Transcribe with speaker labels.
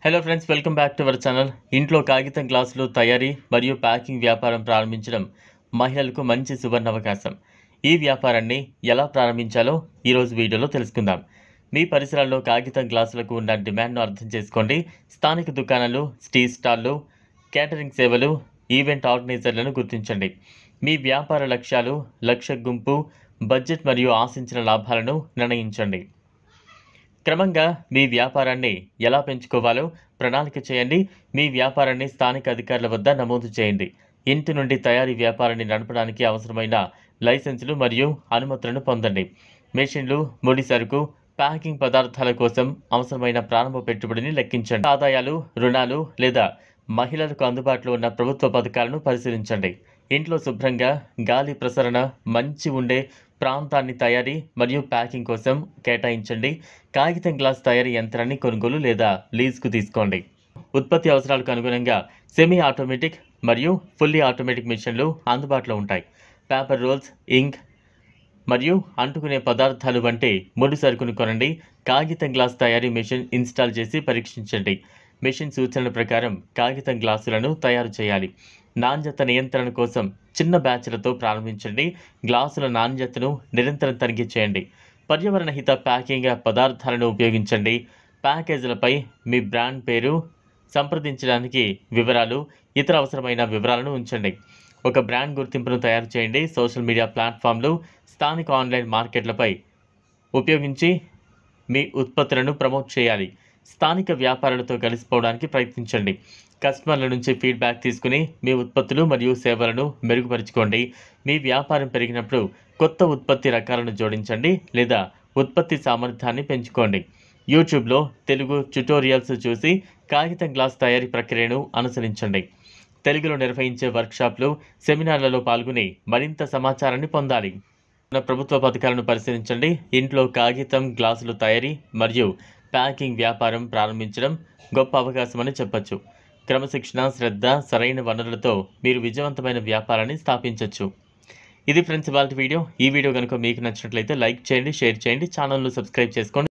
Speaker 1: Hello friends, welcome back to our channel. ఇంట్లో కాగితం గ్లాసులు తయారీ మరియు ప్యాకింగ్ వ్యాపారం ప్రారంభించడం మహిళలకు మంచి సువర్ణ అవకాశం. ఈ వ్యాపారాన్ని ఎలా ప్రారంభించాలో ఈరోజు వీడియోలో తెలుసుకుందాం. మీ పరిసరాల్లో కాగితం గ్లాసులకు ఉన్న డిమాండ్ను అర్థం చేసుకోండి. స్థానిక దుకాణాలు, టీ స్టాల్లు, కేటరింగ్ సేవలు, ఈవెంట్ ఆర్గనైజర్లను గుర్తించండి. మీ వ్యాపార లక్ష్యాలు, లక్ష్య గుంపు, బడ్జెట్ మరియు ఆశించిన లాభాలను నిర్ణయించండి. క్రమంగా మీ వ్యాపారాన్ని ఎలా పెంచుకోవాలో ప్రణాళిక చేయండి. మీ వ్యాపారాన్ని స్థానిక అధికారుల వద్ద నమోదు చేయండి. ఇంటి నుండి తయారీ వ్యాపారాన్ని నడపడానికి అవసరమైన లైసెన్సులు మరియు అనుమతులను పొందండి. మెషిన్లు, ముడి సరుకు, ప్యాకింగ్ పదార్థాల కోసం అవసరమైన ప్రారంభ పెట్టుబడిని లెక్కించండి. ఆదాయాలు, రుణాలు లేదా మహిళలకు అందుబాటులో ఉన్న ప్రభుత్వ పథకాలను పరిశీలించండి. ఇంట్లో శుభ్రంగా గాలి ప్రసరణ మంచి ఉండే ప్రాంతాన్ని తయారీ మరియు ప్యాకింగ్ కోసం కేటాయించండి. కాగితం గ్లాస్ తయారీ యంత్రాన్ని కొనుగోలు లేదా లీజుకు తీసుకోండి. ఉత్పత్తి అవసరాలకు అనుగుణంగా సెమీ ఆటోమేటిక్ మరియు ఫుల్లీ ఆటోమేటిక్ మిషన్లు అందుబాటులో ఉంటాయి. పేపర్ రోల్స్, ఇంక్ మరియు అంటుకునే పదార్థాలు వంటి ముడి సరుకును కొనండి. కాగితం గ్లాస్ తయారీ మెషిన్ ఇన్స్టాల్ చేసి పరీక్షించండి. మెషిన్ సూచనల ప్రకారం కాగితం గ్లాసులను తయారు చేయాలి. నాణ్యత నియంత్రణ కోసం చిన్న బ్యాచ్లతో ప్రారంభించండి. గ్లాసుల నాణ్యతను నిరంతరం తనిఖీ చేయండి. పర్యావరణ హిత ప్యాకింగ్ పదార్థాలను ఉపయోగించండి. ప్యాకేజీలపై మీ బ్రాండ్ పేరు, సంప్రదించడానికి వివరాలు, ఇతర అవసరమైన వివరాలను ఉంచండి. ఒక బ్రాండ్ గుర్తింపును తయారు చేయండి. సోషల్ మీడియా ప్లాట్ఫామ్లు, స్థానిక ఆన్లైన్ మార్కెట్లపై ఉపయోగించి మీ ఉత్పత్తులను ప్రమోట్ చేయాలి. స్థానిక వ్యాపారులతో కలిసిపోవడానికి ప్రయత్నించండి. కస్టమర్ల నుంచి ఫీడ్బ్యాక్ తీసుకుని మీ ఉత్పత్తులు మరియు సేవలను మెరుగుపరుచుకోండి. మీ వ్యాపారం పెరిగినప్పుడు కొత్త ఉత్పత్తి రకాలను జోడించండి లేదా ఉత్పత్తి సామర్థ్యాన్ని పెంచుకోండి. యూట్యూబ్లో తెలుగు ట్యుటోరియల్స్ చూసి కాగితం గ్లాస్ తయారీ ప్రక్రియను అనుసరించండి. తెలుగులో నిర్వహించే వర్క్షాప్లు, సెమినార్లలో పాల్గొని మరింత సమాచారాన్ని పొందాలి. ప్రభుత్వ పథకాలను పరిశీలించండి. ఇంట్లో కాగితం గ్లాసులు తయారీ మరియు ప్యాకింగ్ వ్యాపారం ప్రారంభించడం గొప్ప అవకాశమని చెప్పొచ్చు. క్రమశిక్షణ, శ్రద్ధ, సరైన వనరులతో మీరు విజయవంతమైన వ్యాపారాన్ని స్థాపించవచ్చు. ఇది ఫ్రెండ్స్ ఇవాల్టి వీడియో. ఈ వీడియో కనుక మీకు నచ్చినట్లయితే లైక్ చేయండి, షేర్ చేయండి, ఛానల్ను సబ్స్క్రైబ్ చేసుకోండి.